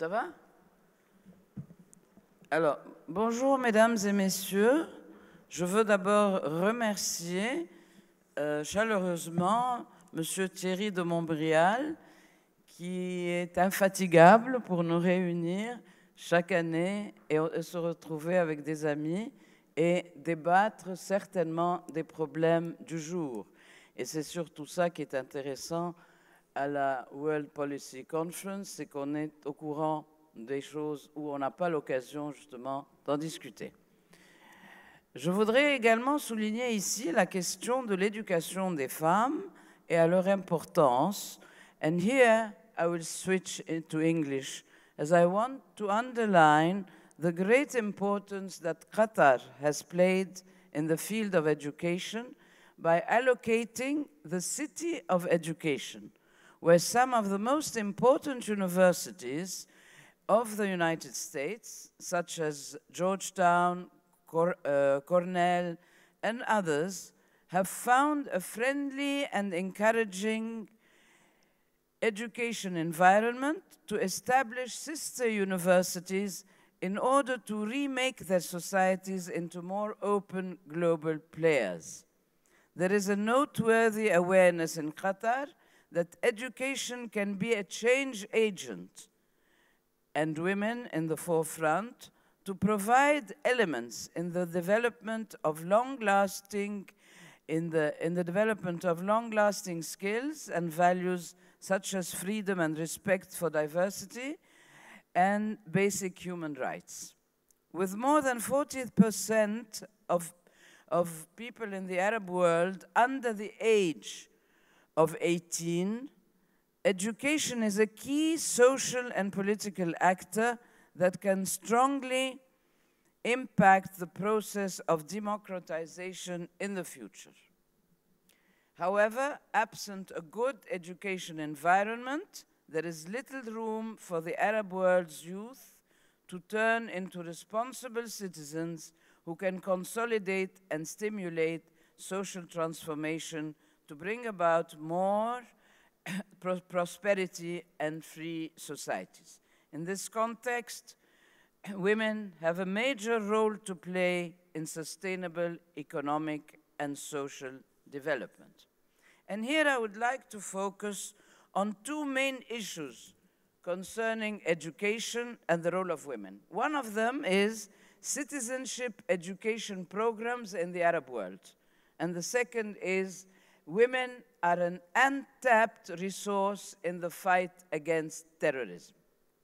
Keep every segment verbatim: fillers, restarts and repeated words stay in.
Ça va? Alors, bonjour mesdames et messieurs. Je veux d'abord remercier euh, chaleureusement Monsieur Thierry de Montbrial, qui est infatigable pour nous réunir chaque année et, et se retrouver avec des amis et débattre certainement des problèmes du jour. Et c'est surtout ça qui est intéressant à la World Policy Conference, c'est qu'on est au courant des choses où on n'a pas l'occasion justement d'en discuter. Je voudrais également souligner ici la question de l'éducation des femmes et à leur importance. And here I will switch into English as I want to underline the great importance that Qatar has played in the field of education by allocating the City of Education, where some of the most important universities of the United States, such as Georgetown, Cor uh, Cornell, and others, have found a friendly and encouraging education environment to establish sister universities in order to remake their societies into more open global players. There is a noteworthy awareness in Qatar that education can be a change agent and women in the forefront to provide elements in the development of long-lasting in the, in the development of long-lasting skills and values such as freedom and respect for diversity and basic human rights. With more than forty percent of, of people in the Arab world under the age of eighteen, education is a key social and political actor that can strongly impact the process of democratization in the future. However, absent a good education environment, there is little room for the Arab world's youth to turn into responsible citizens who can consolidate and stimulate social transformation to bring about more prosperity and free societies. In this context, women have a major role to play in sustainable economic and social development. And here I would like to focus on two main issues concerning education and the role of women. One of them is citizenship education programs in the Arab world. And the second is women are an untapped resource in the fight against terrorism.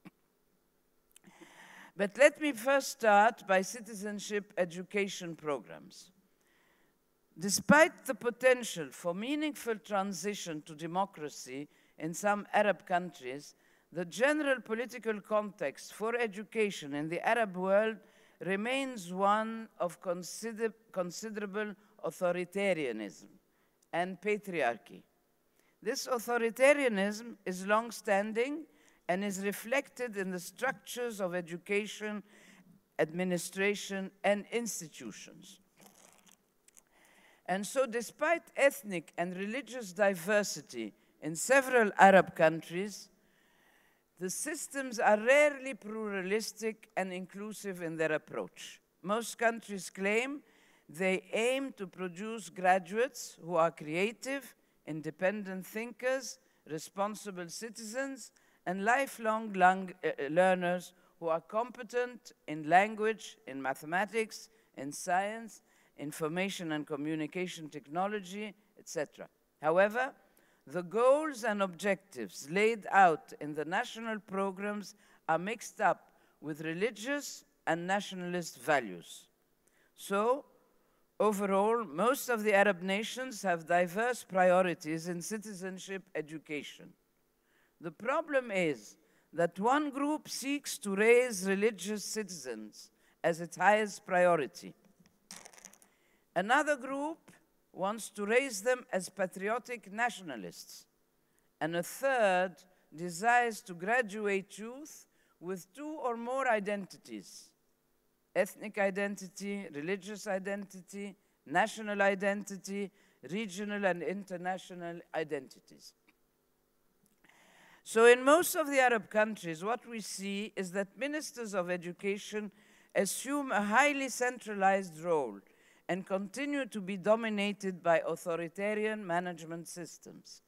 But let me first start by citizenship education programs. Despite the potential for meaningful transition to democracy in some Arab countries, the general political context for education in the Arab world remains one of consider considerable authoritarianism and patriarchy. This authoritarianism is long-standing and is reflected in the structures of education, administration, and institutions. And so despite ethnic and religious diversity in several Arab countries, the systems are rarely pluralistic and inclusive in their approach. Most countries claim they aim to produce graduates who are creative, independent thinkers, responsible citizens, and lifelong long, uh, learners who are competent in language, in mathematics, in science, information and communication technology, et cetera. However, the goals and objectives laid out in the national programs are mixed up with religious and nationalist values. So, overall, most of the Arab nations have diverse priorities in citizenship education. The problem is that one group seeks to raise religious citizens as its highest priority. Another group wants to raise them as patriotic nationalists. And a third desires to graduate youth with two or more identities: ethnic identity, religious identity, national identity, regional and international identities. So in most of the Arab countries, what we see is that ministers of education assume a highly centralized role and continue to be dominated by authoritarian management systems.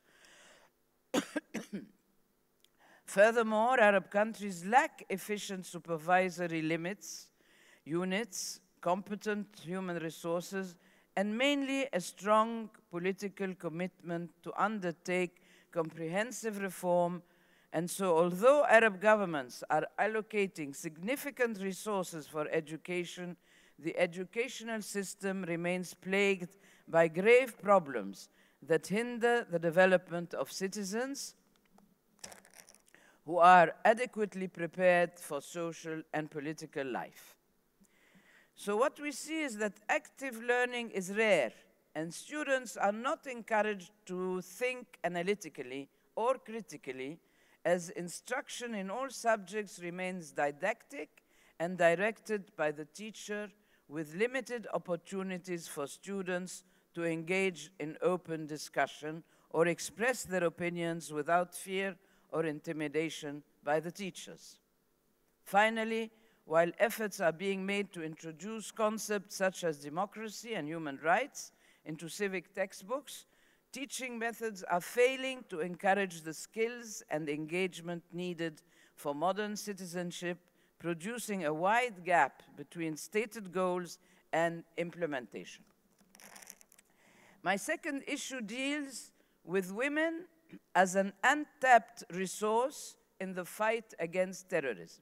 Furthermore, Arab countries lack efficient supervisory limits, units, competent human resources, and mainly a strong political commitment to undertake comprehensive reform. And so, although Arab governments are allocating significant resources for education, the educational system remains plagued by grave problems that hinder the development of citizens who are adequately prepared for social and political life. So what we see is that active learning is rare, and students are not encouraged to think analytically or critically, as instruction in all subjects remains didactic and directed by the teacher, with limited opportunities for students to engage in open discussion or express their opinions without fear or intimidation by the teachers. Finally, while efforts are being made to introduce concepts such as democracy and human rights into civic textbooks, teaching methods are failing to encourage the skills and engagement needed for modern citizenship, producing a wide gap between stated goals and implementation. My second issue deals with women as an untapped resource in the fight against terrorism.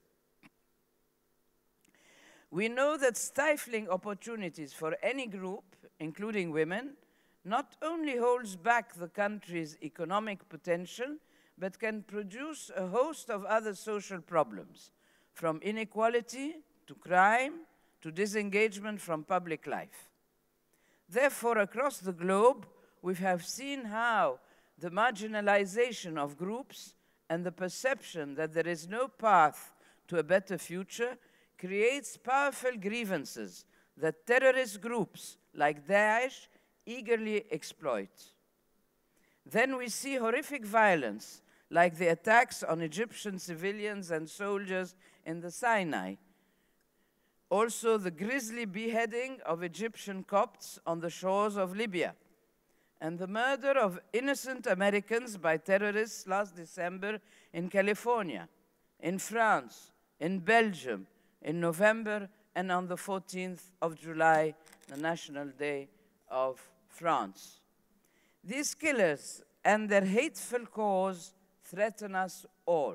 We know that stifling opportunities for any group, including women, not only holds back the country's economic potential, but can produce a host of other social problems, from inequality to crime to disengagement from public life. Therefore, across the globe, we have seen how the marginalization of groups and the perception that there is no path to a better future creates powerful grievances that terrorist groups like Daesh eagerly exploit. Then we see horrific violence, like the attacks on Egyptian civilians and soldiers in the Sinai. Also, the grisly beheading of Egyptian Copts on the shores of Libya, and the murder of innocent Americans by terrorists last December in California, in France, in Belgium, in November, and on the fourteenth of July, the National Day of France. These killers and their hateful cause threaten us all.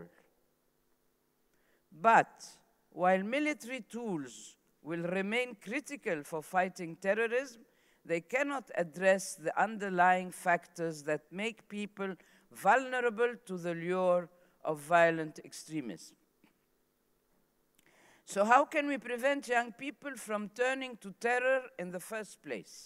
But while military tools will remain critical for fighting terrorism, they cannot address the underlying factors that make people vulnerable to the lure of violent extremism. So how can we prevent young people from turning to terror in the first place?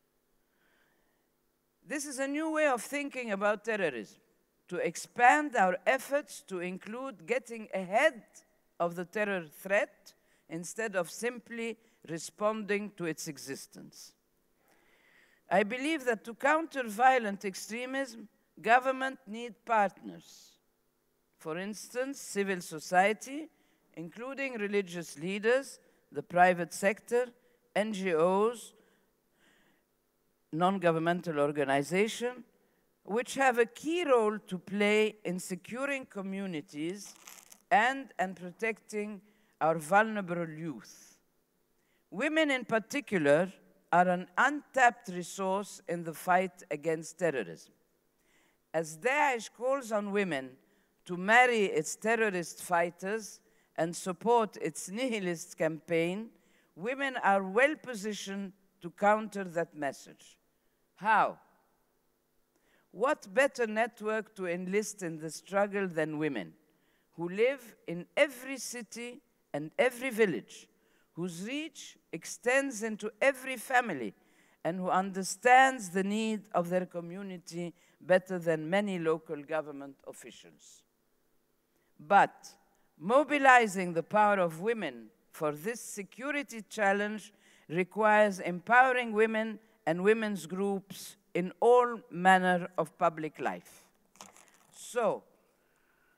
This is a new way of thinking about terrorism, to expand our efforts to include getting ahead of the terror threat instead of simply responding to its existence. I believe that to counter violent extremism, government need partners. For instance, civil society, including religious leaders, the private sector, N G Os, non-governmental organizations, which have a key role to play in securing communities and, and protecting our vulnerable youth. Women in particular are an untapped resource in the fight against terrorism. As Daesh calls on women to marry its terrorist fighters and support its nihilist campaign, women are well positioned to counter that message. How? What better network to enlist in the struggle than women, who live in every city and every village, whose reach extends into every family, and who understands the need of their community better than many local government officials. But mobilizing the power of women for this security challenge requires empowering women and women's groups in all manner of public life. So,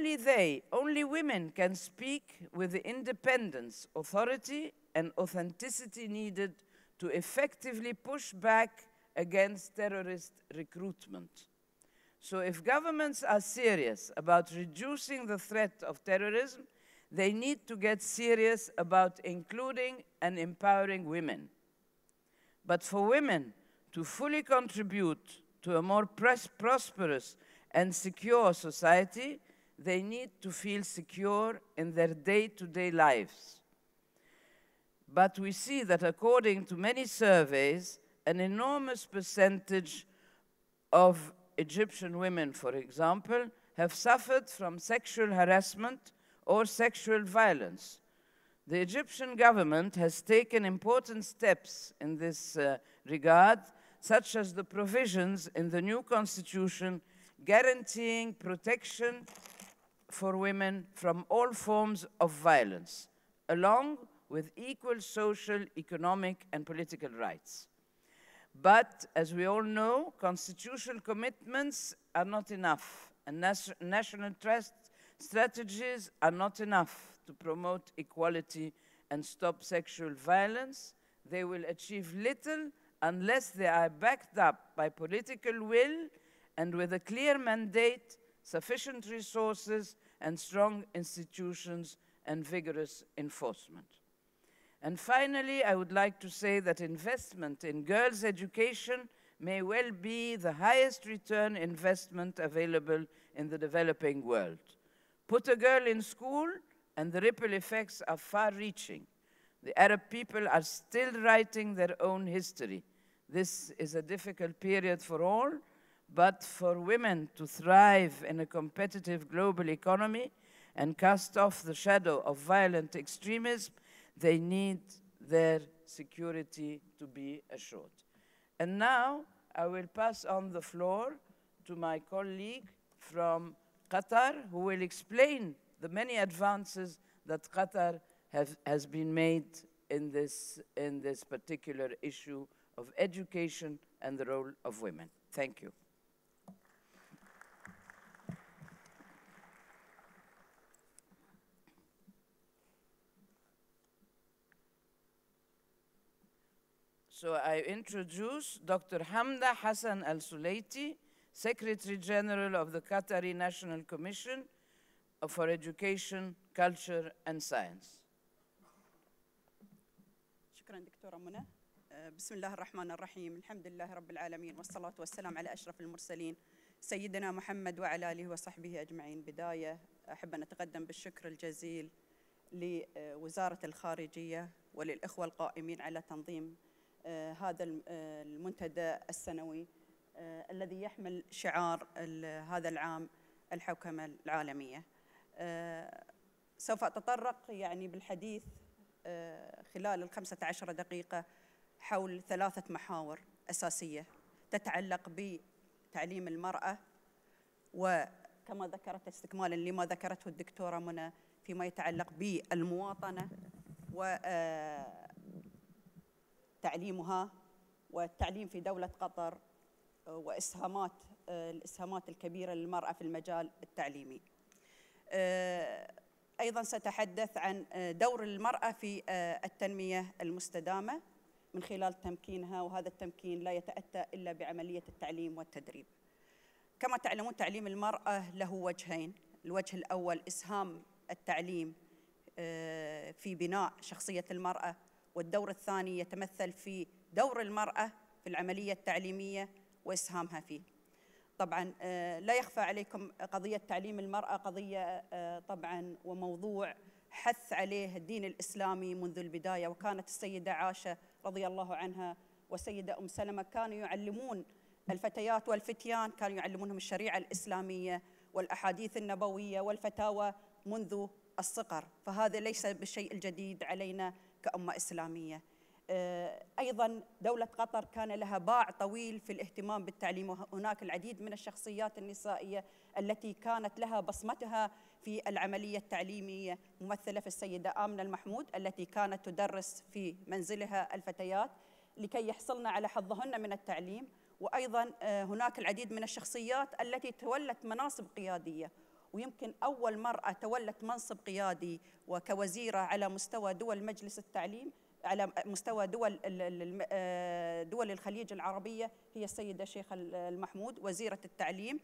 only they, only women can speak with the independence, authority, and authenticity needed to effectively push back against terrorist recruitment. So if governments are serious about reducing the threat of terrorism, they need to get serious about including and empowering women. But for women to fully contribute to a more prosperous and secure society, they need to feel secure in their day-to-day lives. But we see that according to many surveys, an enormous percentage of Egyptian women, for example, have suffered from sexual harassment or sexual violence. The Egyptian government has taken important steps in this uh, regard, such as the provisions in the new constitution guaranteeing protection for women from all forms of violence, along with equal social, economic, and political rights. But, as we all know, constitutional commitments are not enough, and nas national trust strategies are not enough to promote equality and stop sexual violence. They will achieve little unless they are backed up by political will and with a clear mandate, sufficient resources, and strong institutions and vigorous enforcement. And finally, I would like to say that investment in girls' education may well be the highest return investment available in the developing world. Put a girl in school, and the ripple effects are far-reaching. The Arab people are still writing their own history. This is a difficult period for all, but for women to thrive in a competitive global economy and cast off the shadow of violent extremism, they need their security to be assured. And now I will pass on the floor to my colleague from Qatar, who will explain the many advances that Qatar have, has been made in this, in this particular issue of education and the role of women. Thank you. So I introduce Doctor Hamda Hassan Al-Sulaiti, Secretary General of the Qatari National Commission for Education, Culture and Science. شكرا دكتورة منى. بسم الله الرحمن الرحيم. الحمد لله رب العالمين والصلاة والسلام على أشرف المرسلين سيدنا محمد وعلى آله وصحبه أجمعين. بداية أحب أن أتقدم بالشكر الجزيل لوزارة الخارجية وللإخوة القائمين على تنظيم هذا المنتدى السنوي الذي يحمل شعار هذا العام الحوكمة العالمية. سوف أتطرق يعني بالحديث خلال الخمسة عشر دقيقة حول ثلاثة محاور أساسية تتعلق بتعليم المرأة، وكما ذكرت استكمالا لما ذكرته الدكتورة منى فيما يتعلق بالمواطنة وتعليمها والتعليم في دولة قطر وإسهامات الإسهامات الكبيرة للمرأة في المجال التعليمي. أيضاً سأتحدث عن دور المرأة في التنمية المستدامة من خلال تمكينها، وهذا التمكين لا يتأتى إلا بعملية التعليم والتدريب. كما تعلمون تعليم المرأة له وجهين، الوجه الأول إسهام التعليم في بناء شخصية المرأة، والدور الثاني يتمثل في دور المرأة في العملية التعليمية وإسهامها فيه. طبعاً لا يخفى عليكم قضية تعليم المرأة قضية طبعاً وموضوع حث عليه الدين الإسلامي منذ البداية، وكانت السيدة عائشة رضي الله عنها والسيدة أم سلمة كانوا يعلمون الفتيات والفتيان، كانوا يعلمونهم الشريعة الإسلامية والأحاديث النبوية والفتاوى منذ الصغر، فهذا ليس بالشيء الجديد علينا كأمة إسلامية. أيضاً دولة قطر كان لها باع طويل في الاهتمام بالتعليم، وهناك العديد من الشخصيات النسائية التي كانت لها بصمتها في العملية التعليمية، ممثلة في السيدة آمنة المحمود التي كانت تدرس في منزلها الفتيات لكي يحصلن على حظهن من التعليم. وأيضاً هناك العديد من الشخصيات التي تولت مناصب قيادية، ويمكن أول مرأة تولت منصب قيادي وكوزيرة على مستوى دول مجلس التعليم، على مستوى دول دول الخليج العربية، هي السيدة شيخة المحمود وزيرة التعليم.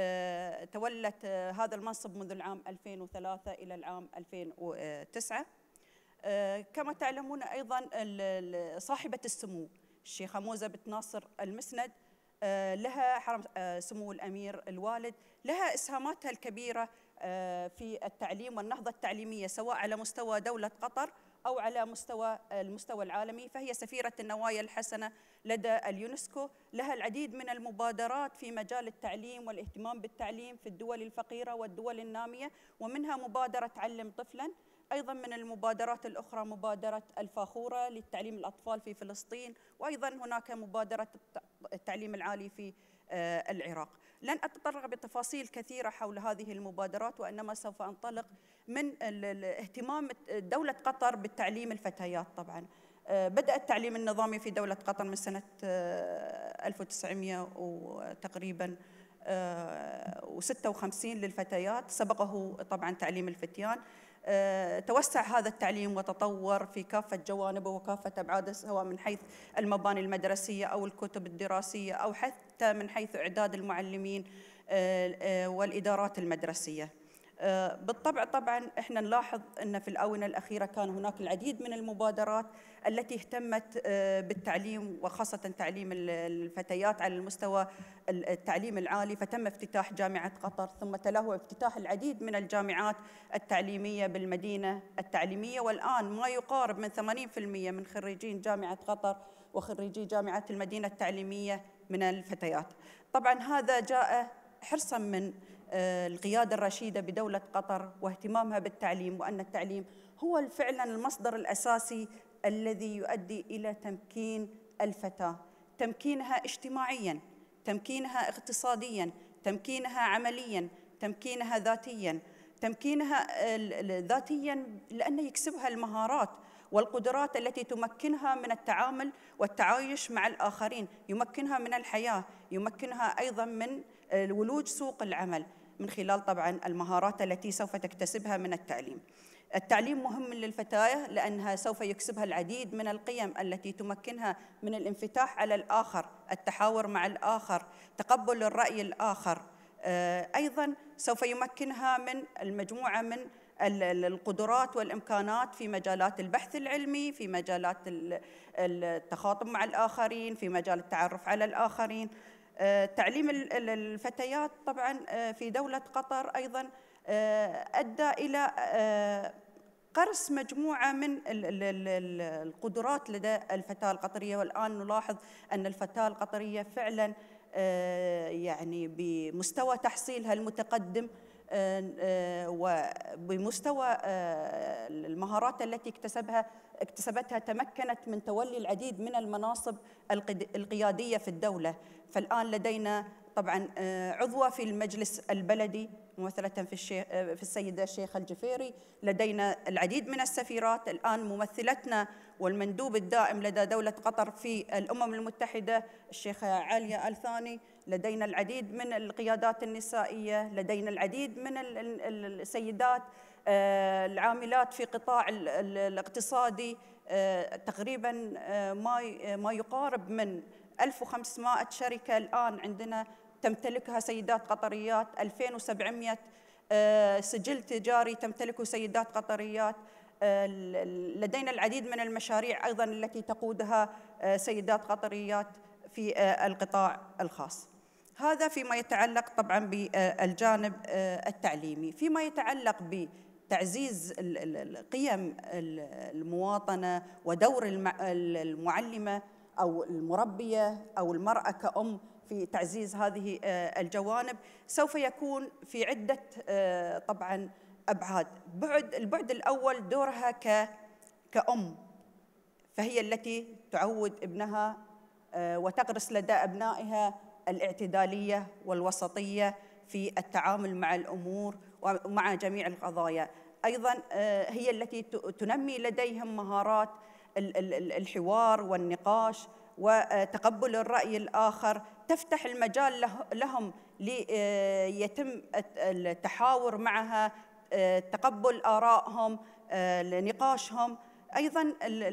تولت هذا المنصب منذ العام ألفين وثلاثة إلى العام ألفين وتسعة. كما تعلمون أيضا صاحبة السمو الشيخة موزة بنت ناصر المسند، لها حرم سمو الأمير الوالد، لها إسهاماتها الكبيرة في التعليم والنهضة التعليمية سواء على مستوى دولة قطر أو على مستوى المستوى العالمي، فهي سفيرة النوايا الحسنة لدى اليونسكو. لها العديد من المبادرات في مجال التعليم والاهتمام بالتعليم في الدول الفقيرة والدول النامية، ومنها مبادرة علم طفلاً. أيضاً من المبادرات الأخرى مبادرة الفاخورة للتعليم الأطفال في فلسطين، وأيضاً هناك مبادرة التعليم العالي في العراق. لن أتطرق بتفاصيل كثيرة حول هذه المبادرات، وإنما سوف أنطلق من اهتمام دولة قطر بالتعليم الفتيات. طبعاً بدأ التعليم النظامي في دولة قطر من سنة ألف وتسعمئة وتقريباً وستة وخمسين للفتيات، سبقه طبعاً تعليم الفتيان. توسع هذا التعليم وتطور في كافة جوانبه وكافة أبعاده، سواء من حيث المباني المدرسية أو الكتب الدراسية أو حتى من حيث إعداد المعلمين والإدارات المدرسية. بالطبع طبعا احنا نلاحظ أن في الآونة الأخيرة كان هناك العديد من المبادرات التي اهتمت بالتعليم وخاصة تعليم الفتيات على المستوى التعليم العالي، فتم افتتاح جامعة قطر، ثم تلاه افتتاح العديد من الجامعات التعليمية بالمدينة التعليمية، والآن ما يقارب من ثمانين بالمئة من خريجين جامعة قطر وخريجي جامعة المدينة التعليمية من الفتيات. طبعا هذا جاء حرصا من القيادة الرشيدة بدولة قطر واهتمامها بالتعليم، وأن التعليم هو فعلا المصدر الأساسي الذي يؤدي إلى تمكين الفتاة، تمكينها اجتماعيا، تمكينها اقتصاديا، تمكينها عمليا، تمكينها ذاتيا. تمكينها ذاتيا لأن يكسبها المهارات والقدرات التي تمكنها من التعامل والتعايش مع الآخرين، يمكنها من الحياة، يمكنها أيضا من ولوج سوق العمل من خلال طبعا المهارات التي سوف تكتسبها من التعليم. التعليم مهم للفتاة لأنها سوف يكسبها العديد من القيم التي تمكنها من الانفتاح على الآخر، التحاور مع الآخر، تقبل الرأي الآخر. أيضاً سوف يمكنها من المجموعة من القدرات والإمكانات في مجالات البحث العلمي، في مجالات التخاطب مع الآخرين، في مجال التعرف على الآخرين. تعليم الفتيات طبعاً في دولة قطر أيضاً أدى إلى قرص مجموعة من القدرات لدى الفتاة القطرية، والآن نلاحظ أن الفتاة القطرية فعلاً يعني بمستوى تحصيلها المتقدم وبمستوى المهارات التي اكتسبها اكتسبتها تمكنت من تولي العديد من المناصب القيادية في الدولة. فالآن لدينا طبعا عضوة في المجلس البلدي ممثلة في الشيخ في السيدة الشيخة الجفيري، لدينا العديد من السفيرات، الآن ممثلتنا والمندوب الدائم لدى دولة قطر في الأمم المتحدة الشيخة عالية آل ثاني، لدينا العديد من القيادات النسائية، لدينا العديد من السيدات العاملات في قطاع الاقتصادي، تقريبا ما ما يقارب من ألف وخمسمائة شركة الآن عندنا تمتلكها سيدات قطريات، ألفين وسبعمائة سجل تجاري تمتلكه سيدات قطريات. لدينا العديد من المشاريع أيضاً التي تقودها سيدات قطريات في القطاع الخاص. هذا فيما يتعلق طبعاً بالجانب التعليمي. فيما يتعلق بتعزيز قيم المواطنة ودور المعلمة أو المربية أو المرأة كأم في تعزيز هذه الجوانب، سوف يكون في عدة طبعاً أبعاد. بعد البعد الأول دورها كأم، فهي التي تعود ابنها وتغرس لدى أبنائها الاعتدالية والوسطية في التعامل مع الأمور ومع جميع القضايا. أيضاً هي التي تنمي لديهم مهارات الحوار والنقاش وتقبل الرأي الآخر، تفتح المجال لهم ليتم التحاور معها، تقبل آرائهم، نقاشهم. أيضاً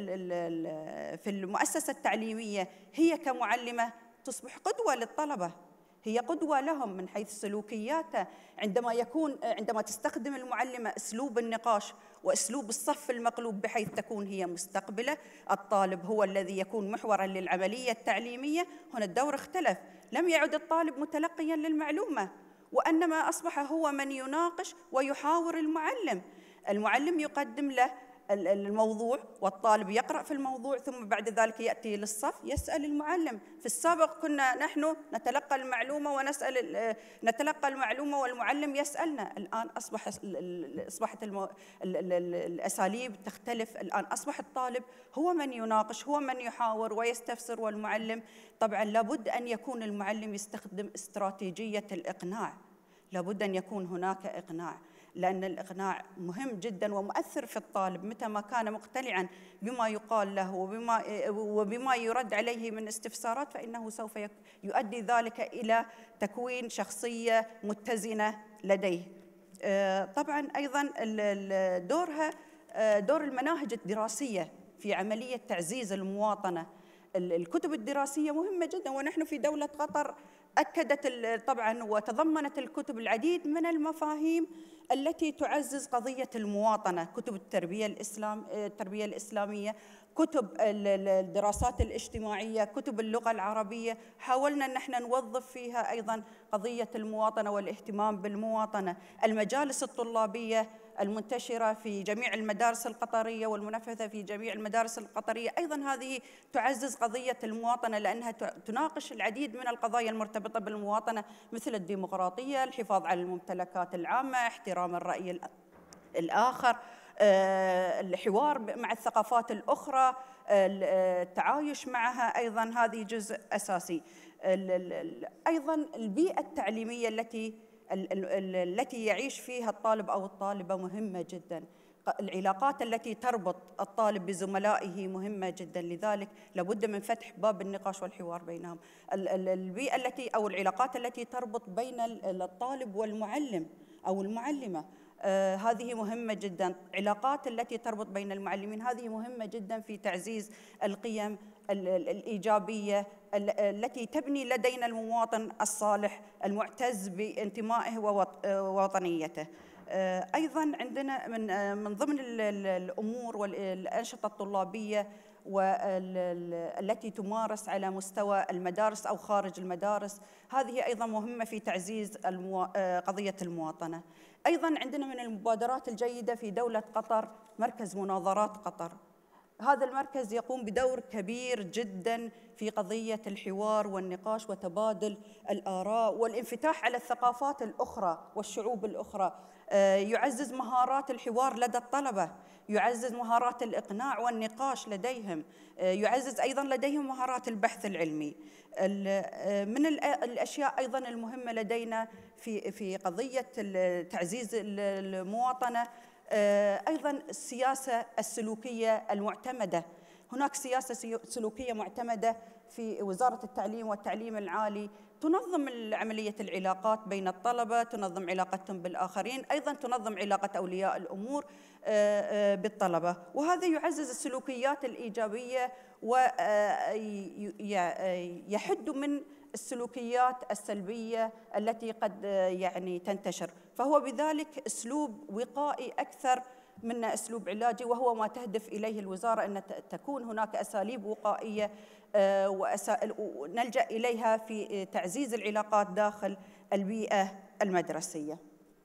في المؤسسة التعليمية هي كمعلمة تصبح قدوة للطلبة، هي قدوة لهم من حيث سلوكياتها. عندما يكون عندما تستخدم المعلمة أسلوب النقاش وأسلوب الصف المقلوب بحيث تكون هي مستقبلة، الطالب هو الذي يكون محوراً للعملية التعليمية، هنا الدور اختلف، لم يعد الطالب متلقياً للمعلومة، وإنما أصبح هو من يناقش ويحاور المعلم. المعلم يقدم له الموضوع والطالب يقرأ في الموضوع، ثم بعد ذلك يأتي للصف يسأل المعلم. في السابق كنا نحن نتلقى المعلومة ونسأل نتلقى المعلومة والمعلم يسألنا. الآن أصبح أصبحت المو... الأساليب تختلف. الآن أصبح الطالب هو من يناقش، هو من يحاور ويستفسر، والمعلم طبعاً لابد أن يكون المعلم يستخدم استراتيجية الإقناع، لابد أن يكون هناك إقناع، لأن الإقناع مهم جداً ومؤثر في الطالب. متى ما كان مقتنعاً بما يقال له وبما, وبما يرد عليه من استفسارات، فإنه سوف يؤدي ذلك إلى تكوين شخصية متزنة لديه. طبعاً أيضاً دورها دور المناهج الدراسية في عملية تعزيز المواطنة. الكتب الدراسية مهمة جداً، ونحن في دولة قطر أكدت طبعاً وتضمنت الكتب العديد من المفاهيم التي تعزز قضية المواطنة، كتب التربية الإسلام التربية الإسلامية، كتب الدراسات الاجتماعية، كتب اللغة العربية. حاولنا أن احنا نوظف فيها أيضاً قضية المواطنة والاهتمام بالمواطنة. المجالس الطلابية المنتشرة في جميع المدارس القطرية والمنفذة في جميع المدارس القطرية أيضاً هذه تعزز قضية المواطنة، لأنها تناقش العديد من القضايا المرتبطة بالمواطنة، مثل الديمقراطية، الحفاظ على الممتلكات العامة، احترام الرأي الآخر، الحوار مع الثقافات الأخرى، التعايش معها. أيضاً هذه جزء أساسي. أيضاً البيئة التعليمية التي التي يعيش فيها الطالب أو الطالبة مهمة جداً. العلاقات التي تربط الطالب بزملائه مهمة جداً، لذلك لابد من فتح باب النقاش والحوار بينهم. البيئة التي أو العلاقات التي تربط بين الطالب والمعلم أو المعلمة آه هذه مهمة جداً. علاقات التي تربط بين المعلمين هذه مهمة جداً في تعزيز القيم الإيجابية التي تبني لدينا المواطن الصالح المعتز بانتمائه ووطنيته. أيضاً عندنا من من ضمن الأمور والأنشطة الطلابية والتي تمارس على مستوى المدارس أو خارج المدارس، هذه أيضاً مهمة في تعزيز المو... قضية المواطنة. أيضاً عندنا من المبادرات الجيدة في دولة قطر مركز مناظرات قطر. هذا المركز يقوم بدور كبير جداً في قضية الحوار والنقاش وتبادل الآراء والانفتاح على الثقافات الأخرى والشعوب الأخرى. يعزز مهارات الحوار لدى الطلبة، يعزز مهارات الإقناع والنقاش لديهم، يعزز أيضاً لديهم مهارات البحث العلمي. من الأشياء أيضاً المهمة لدينا في في قضية تعزيز المواطنة أيضاً السياسة السلوكية المعتمدة. هناك سياسة سلوكية معتمدة في وزارة التعليم والتعليم العالي تنظم عملية العلاقات بين الطلبة، تنظم علاقتهم بالآخرين، أيضاً تنظم علاقة أولياء الأمور بالطلبة، وهذا يعزز السلوكيات الإيجابية ويحد من السلوكيات السلبية التي قد يعني تنتشر. فهو بذلك أسلوب وقائي أكثر من أسلوب علاجي، وهو ما تهدف إليه الوزارة، أن تكون هناك أساليب وقائية ونلجأ إليها في تعزيز العلاقات داخل البيئة المدرسية.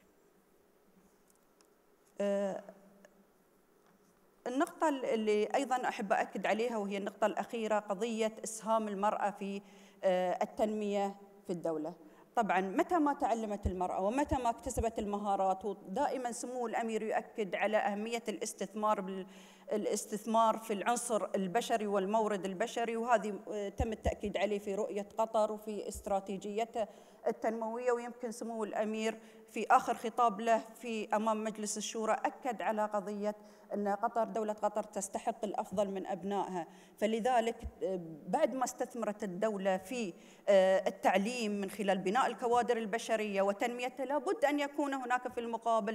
النقطة اللي أيضاً أحب أكد عليها وهي النقطة الأخيرة، قضية إسهام المرأة في التنمية في الدولة. طبعاً متى ما تعلمت المرأة ومتى ما اكتسبت المهارات، ودائماً سمو الأمير يؤكد على أهمية الاستثمار الاستثمار في العنصر البشري والمورد البشري، وهذه تم التأكيد عليه في رؤية قطر وفي استراتيجيتها التنموية. ويمكن سمو الأمير في آخر خطاب له في أمام مجلس الشورى أكد على قضية أن قطر دولة قطر تستحق الأفضل من أبنائها. فلذلك بعد ما استثمرت الدولة في التعليم من خلال بناء الكوادر البشرية وتنميتها، لابد أن يكون هناك في المقابل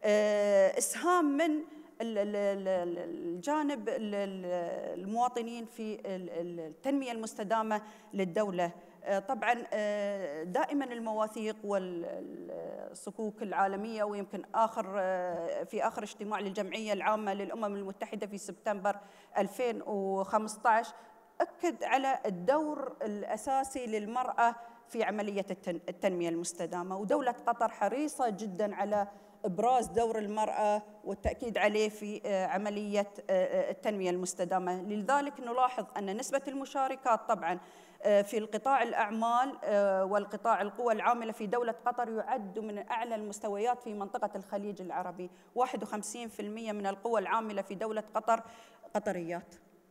إسهام من الجانب المواطنين في التنمية المستدامة للدولة. طبعا دائما المواثيق والصكوك العالمية، ويمكن آخر في آخر اجتماع للجمعية العامة للأمم المتحدة في سبتمبر ألفين وخمسة عشر أكد على الدور الأساسي للمرأة في عملية التنمية المستدامة، ودولة قطر حريصة جدا على إبراز دور المرأة والتأكيد عليه في عملية التنمية المستدامة. لذلك نلاحظ أن نسبة المشاركات طبعاً في القطاع الأعمال والقطاع القوى العاملة في دولة قطر يعد من أعلى المستويات في منطقة الخليج العربي. واحد وخمسين بالمئة من القوى العاملة في دولة قطر قطريات.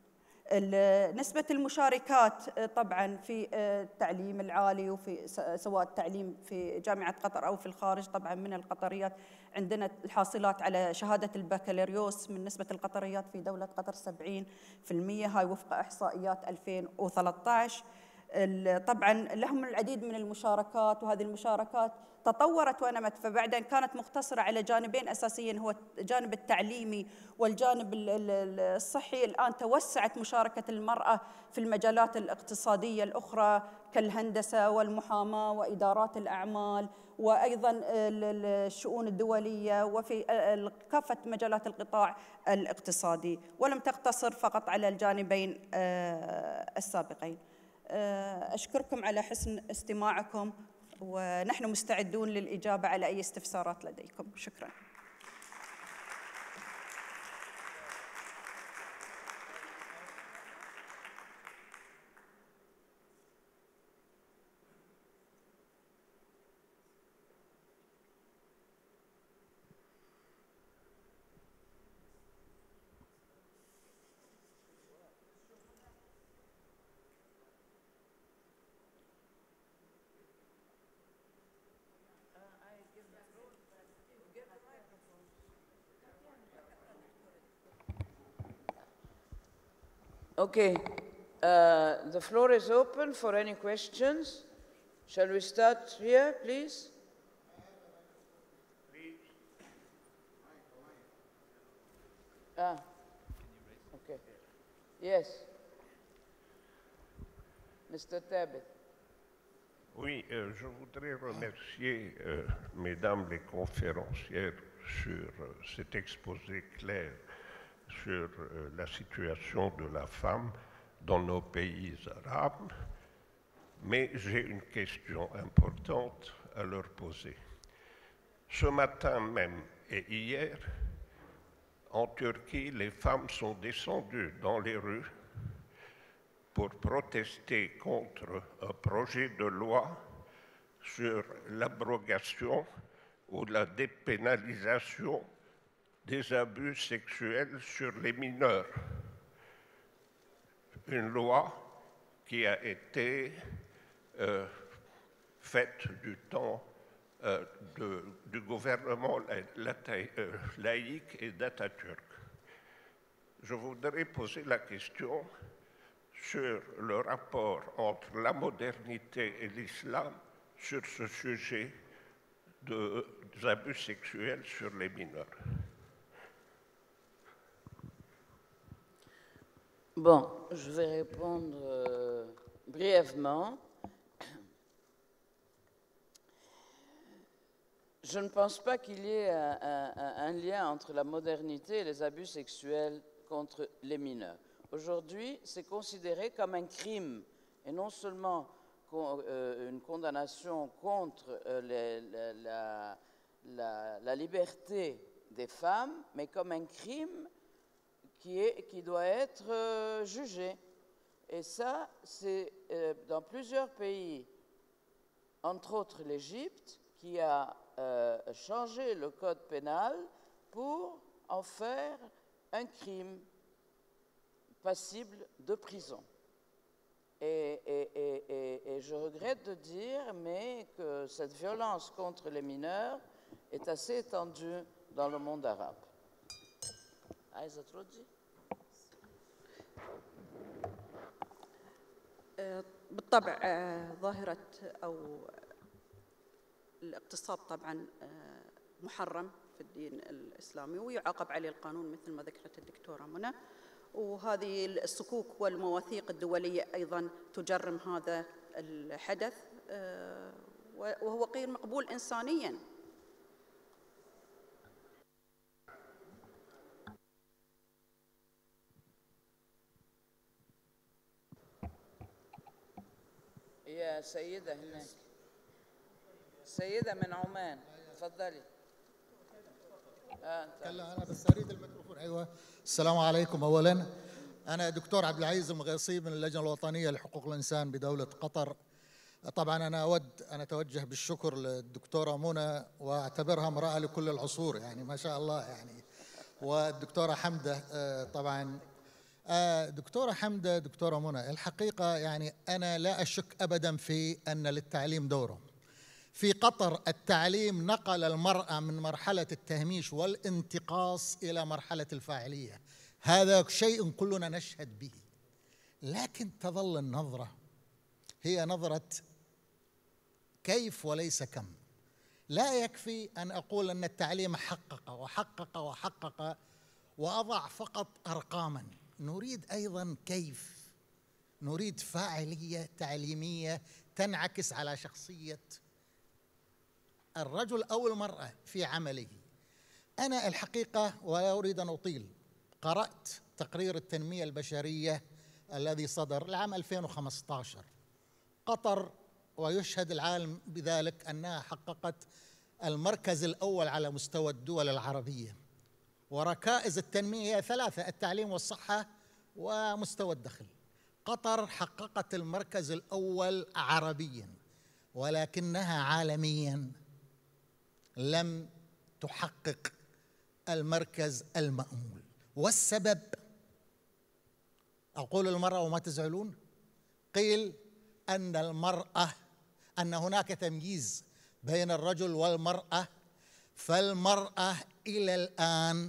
نسبة المشاركات طبعا في التعليم العالي وفي سواء التعليم في جامعة قطر أو في الخارج طبعا من القطريات، عندنا الحاصلات على شهادة البكالوريوس من نسبة القطريات في دولة قطر سبعين بالمئة، هاي وفق إحصائيات ألفين وثلاثة عشر. طبعا لهم العديد من المشاركات، وهذه المشاركات تطورت ونمت، فبعدين كانت مقتصرة على جانبين أساسيين، هو الجانب التعليمي والجانب الصحي. الآن توسعت مشاركة المرأة في المجالات الاقتصادية الأخرى كالهندسة والمحاماة وإدارات الأعمال وأيضا الشؤون الدولية وفي كافة مجالات القطاع الاقتصادي، ولم تقتصر فقط على الجانبين السابقين. أشكركم على حسن استماعكم، ونحن مستعدون للإجابة على أي استفسارات لديكم. شكراً. Okay, uh, the floor is open for any questions. Shall we start here, please? Ah, okay. Yes. Mister Tabit. Oui, euh, je voudrais remercier, euh, mesdames les conférencières, sur euh, cet exposé clair sur euh, la situation de la femme dans nos pays arabes, mais j'ai une question importante à leur poser. Ce matin même et hier, en Turquie, les femmes sont descendues dans les rues pour protester contre un projet de loi sur l'abrogation ou la dépénalisation des abus sexuels sur les mineurs. Une loi qui a été euh, faite du temps euh, de, du gouvernement la, euh, laïque et d'Atatürk. Je voudrais poser la question sur le rapport entre la modernité et l'islam sur ce sujet de, des abus sexuels sur les mineurs. Bon, je vais répondre euh, brièvement. Je ne pense pas qu'il y ait un, un, un lien entre la modernité et les abus sexuels contre les mineurs. Aujourd'hui, c'est considéré comme un crime, et non seulement euh, une condamnation contre euh, les, la, la, la, la liberté des femmes, mais comme un crime qui, est, qui doit être euh, jugé. Et ça, c'est euh, dans plusieurs pays, entre autres l'Égypte, qui a euh, changé le code pénal pour en faire un crime passible de prison. Et, et, et, et, et je regrette de dire, mais que cette violence contre les mineurs est assez étendue dans le monde arabe. عايزة تردي؟ بالطبع ظاهرة أو الاغتصاب طبعا محرم في الدين الإسلامي ويعاقب عليه القانون مثل ما ذكرت الدكتورة منى، وهذه الصكوك والمواثيق الدولية أيضا تجرم هذا الحدث وهو غير مقبول إنسانيا. يا سيدة هناك، سيدة من عمان، تفضلي. آه كلا أنا بس أريد الميكروفون. أيوة، السلام عليكم. أولاً أنا دكتور عبد العزيز المغيصي من اللجنة الوطنية لحقوق الإنسان بدولة قطر. طبعاً أنا أود أن أتوجه بالشكر للدكتورة منى وأعتبرها امرأة لكل العصور، يعني ما شاء الله يعني، والدكتورة حمدة. طبعاً دكتورة حمدة، دكتورة منى، الحقيقة يعني أنا لا أشك أبداً في أن للتعليم دوره. في قطر التعليم نقل المرأة من مرحلة التهميش والانتقاص إلى مرحلة الفاعلية، هذا شيء كلنا نشهد به، لكن تظل النظرة هي نظرة كيف وليس كم. لا يكفي أن أقول أن التعليم حقق وحقق وحقق وأضع فقط أرقاماً، نريد أيضاً كيف، نريد فاعلية تعليمية تنعكس على شخصية الرجل أو المرأة في عمله. أنا الحقيقة ولا أريد أن أطيل، قرأت تقرير التنمية البشرية الذي صدر لعام ألفين وخمسة عشر. قطر ويشهد العالم بذلك أنها حققت المركز الأول على مستوى الدول العربية، وركائز التنمية هي ثلاثة: التعليم والصحة ومستوى الدخل. قطر حققت المركز الأول عربياً، ولكنها عالمياً لم تحقق المركز المأمول. والسبب، أقول المرأة وما تزعلون، قيل أن المرأة أن هناك تمييز بين الرجل والمرأة، فالمرأة إلى الآن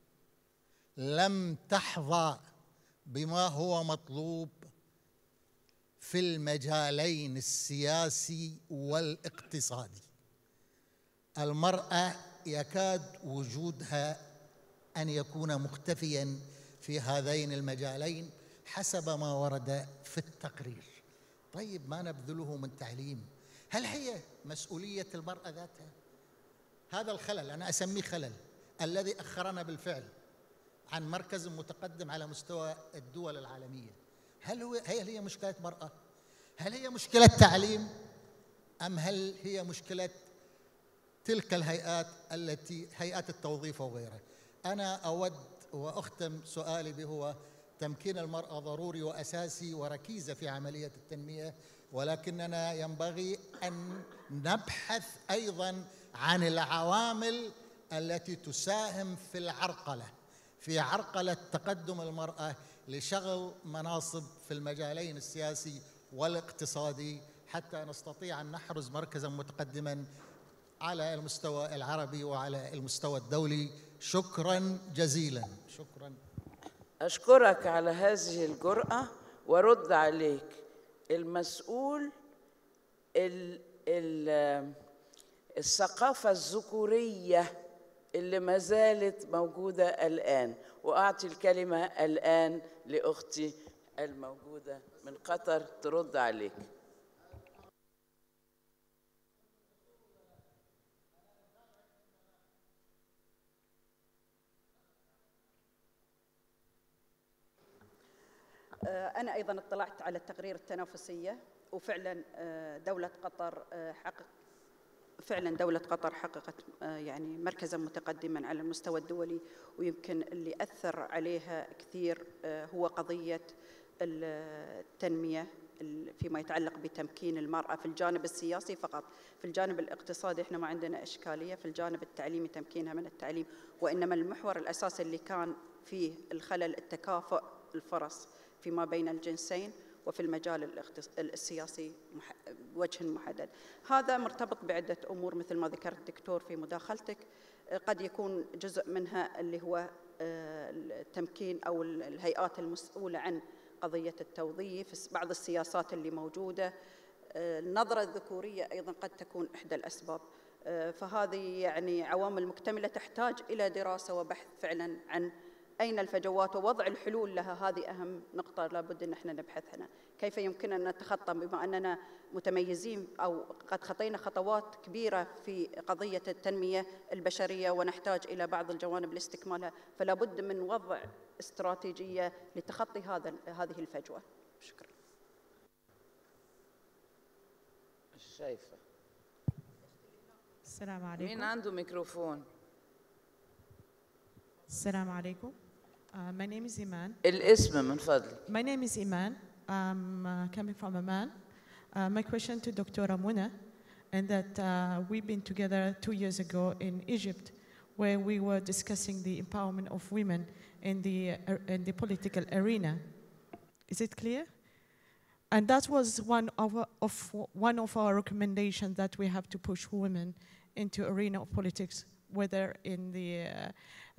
لم تحظى بما هو مطلوب في المجالين السياسي والاقتصادي. المرأة يكاد وجودها أن يكون مختفياً في هذين المجالين حسب ما ورد في التقرير. طيب ما نبذله من تعليم؟ هل هي مسؤولية المرأة ذاتها؟ هذا الخلل أنا أسميه خلل الذي أخرنا بالفعل عن مركز متقدم على مستوى الدول العالمية. هل هو هل هي مشكلة مرأة؟ هل هي مشكلة تعليم؟ أم هل هي مشكلة تلك الهيئات التي هيئات التوظيف وغيرها؟ أنا أود وأختم سؤالي بهو تمكين المرأة ضروري وأساسي وركيزة في عملية التنمية، ولكننا ينبغي أن نبحث أيضاً عن العوامل التي تساهم في العرقلة في عرقلة تقدم المرأة لشغل مناصب في المجالين السياسي والاقتصادي، حتى نستطيع أن نحرز مركزاً متقدماً على المستوى العربي وعلى المستوى الدولي. شكراً جزيلاً. شكراً. أشكرك على هذه الجرأة ورد عليك. المسؤول ال ال الثقافة الذكورية اللي ما زالت موجودة الآن، وأعطي الكلمة الآن لأختي الموجودة من قطر ترد عليك. أنا أيضاً اطلعت على التقرير التنافسية، وفعلاً دولة قطر حقق فعلاً دولة قطر حققت يعني مركزاً متقدماً على المستوى الدولي، ويمكن اللي أثر عليها كثير هو قضية التنمية فيما يتعلق بتمكين المرأة في الجانب السياسي فقط. في الجانب الاقتصادي احنا ما عندنا إشكالية، في الجانب التعليمي تمكينها من التعليم، وإنما المحور الأساسي اللي كان فيه الخلل التكافؤ الفرص فيما بين الجنسين، وفي المجال السياسي بوجه محدد. هذا مرتبط بعدة أمور مثل ما ذكرت دكتور في مداخلتك، قد يكون جزء منها اللي هو التمكين أو الهيئات المسؤولة عن قضية التوظيف، بعض السياسات اللي موجودة، النظرة الذكورية أيضا قد تكون إحدى الأسباب. فهذه يعني عوامل مكتملة تحتاج إلى دراسة وبحث فعلا عن أين الفجوات ووضع الحلول لها. هذه أهم نقطة لابد أن احنا نبحث عنها، كيف يمكن أن نتخطى بما أننا متميزين أو قد خطينا خطوات كبيرة في قضية التنمية البشرية ونحتاج إلى بعض الجوانب لاستكمالها، فلا بد من وضع استراتيجية لتخطي هذا هذه الفجوة. شكرا. شايفة. السلام عليكم. مين عنده ميكروفون؟ السلام عليكم. Uh, my name is Iman. الاسم من فضلك. My name is Iman. I'm uh, coming from Oman. Uh, my question to Doctor Muna, and that uh, we've been together two years ago in Egypt, where we were discussing the empowerment of women in the uh, in the political arena. Is it clear? And that was one of, of one of our recommendations, that we have to push women into arena of politics, whether in the uh,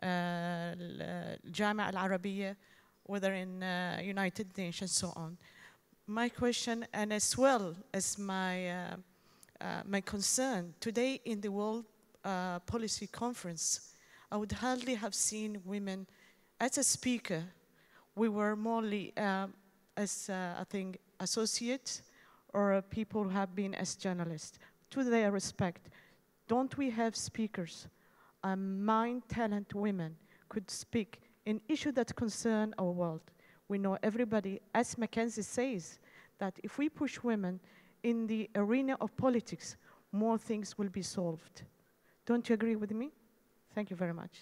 Jamia Al-Arabiya, whether in uh, United Nations, so on. My question, and as well as my, uh, uh, my concern, today in the World uh, Policy Conference, I would hardly have seen women as a speaker. We were morely uh, as, uh, I think, associates or people who have been as journalists. To their respect, don't we have speakers? Um, mind, talent women could speak in issues that concern our world. We know everybody, as Mackenzie says, that if we push women in the arena of politics, more things will be solved. Don't you agree with me? Thank you very much.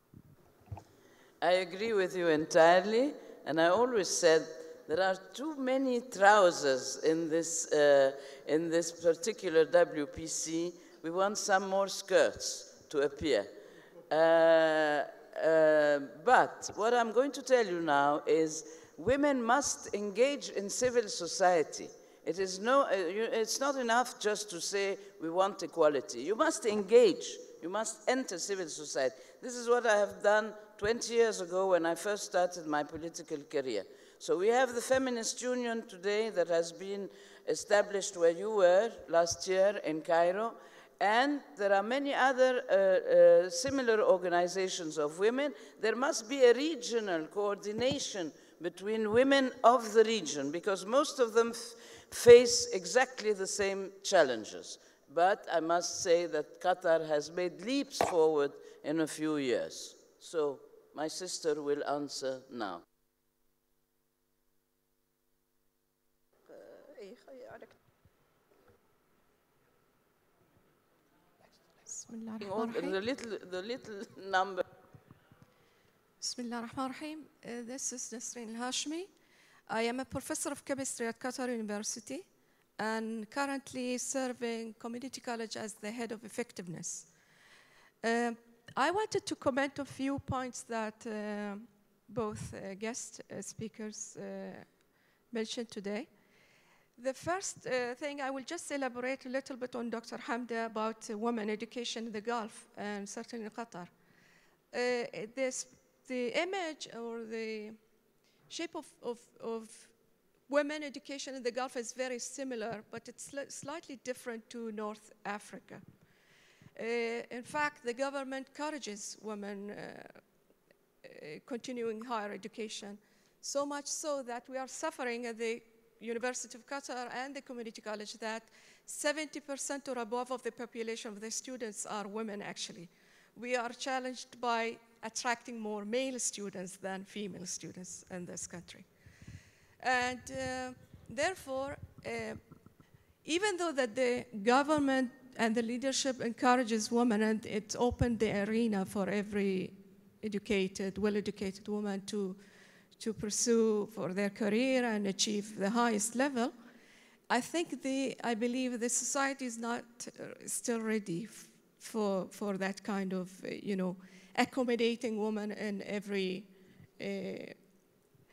I agree with you entirely, and I always said there are too many trousers in this, uh, in this particular W P C. We want some more skirts to appear. Uh, uh, but what I'm going to tell you now is women must engage in civil society. It is no, uh, you, it's not enough just to say we want equality. You must engage. You must enter civil society. This is what I have done twenty years ago when I first started my political career. So we have the Feminist Union today that has been established where you were last year in Cairo. And there are many other uh, uh, similar organizations of women. There must be a regional coordination between women of the region, because most of them face exactly the same challenges. But I must say that Qatar has made leaps forward in a few years. So my sister will answer now. The little, the little number. Bismillah ar-Rahman ar-Rahim. Uh, this is Nasreen Al-Hashmi. I am a professor of chemistry at Qatar University and currently serving community college as the head of effectiveness. Uh, I wanted to comment on a few points that uh, both uh, guest uh, speakers uh, mentioned today. The first uh, thing, I will just elaborate a little bit on Doctor Hamda about uh, women education in the Gulf and certainly in Qatar. Uh, this, the image or the shape of, of, of women education in the Gulf is very similar, but it's slightly different to North Africa. Uh, in fact, the government encourages women uh, uh, continuing higher education, so much so that we are suffering at the University of Qatar and the community college that seventy percent or above of the population of the students are women, actually. We are challenged by attracting more male students than female students in this country. And uh, therefore, uh, even though that the government and the leadership encourages women and it opened the arena for every educated, well-educated woman to to pursue for their career and achieve the highest level, I think the, I believe the society is not uh, still ready for, for that kind of, uh, you know, accommodating women in every uh,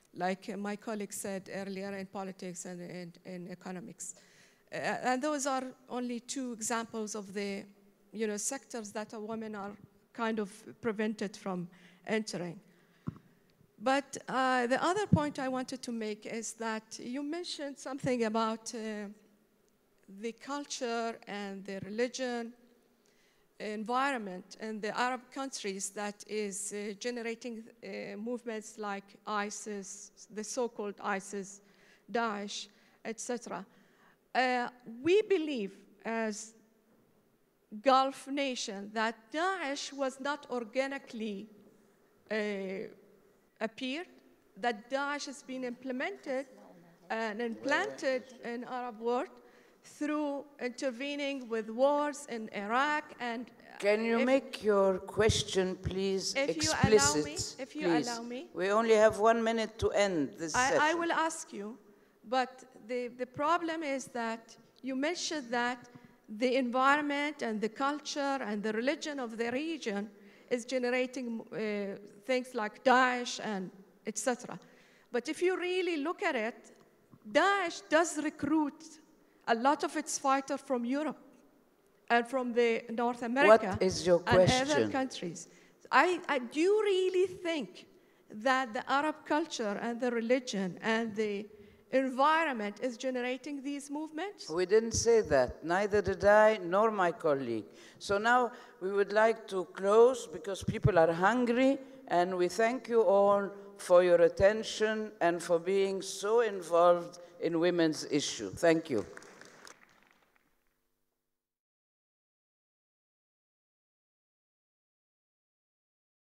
like my colleague said earlier, in politics and in, in economics. Uh, and those are only two examples of the you know, sectors that women are kind of prevented from entering. But uh, the other point I wanted to make is that you mentioned something about uh, the culture and the religion environment in the Arab countries that is uh, generating uh, movements like ISIS, the so-called ISIS, Daesh, et cetera. Uh, we believe as Gulf nation that Daesh was not organically uh, appeared, that Daesh has been implemented and implanted in Arab world through intervening with wars in Iraq and... Can you make your question, please, if explicit? You allow me, if you please. allow me. We only have one minute to end this I, session. I will ask you, but the, the problem is that you mentioned that the environment and the culture and the religion of the region is generating uh, things like Daesh and et cetera. But if you really look at it, Daesh does recruit a lot of its fighters from Europe and from the North America What is your and question? other countries. I, I do really think that the Arab culture and the religion and the environment is generating these movements? We didn't say that. Neither did I, nor my colleague. So now we would like to close because people are hungry, and we thank you all for your attention and for being so involved in women's issue. Thank you.